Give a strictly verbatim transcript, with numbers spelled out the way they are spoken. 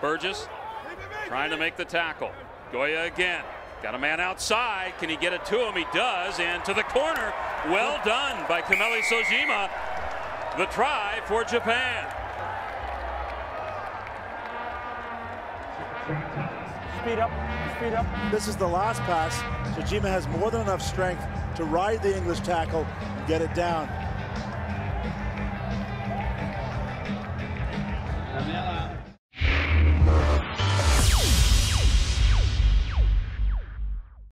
Burgess trying to make the tackle. Goya again. Got a man outside. Can he get it to him? He does. And to the corner. Well done by Kameli Soejima. The try for Japan. Speed up. Speed up. This is the last pass. Soejima has more than enough strength to ride the English tackle and get it down.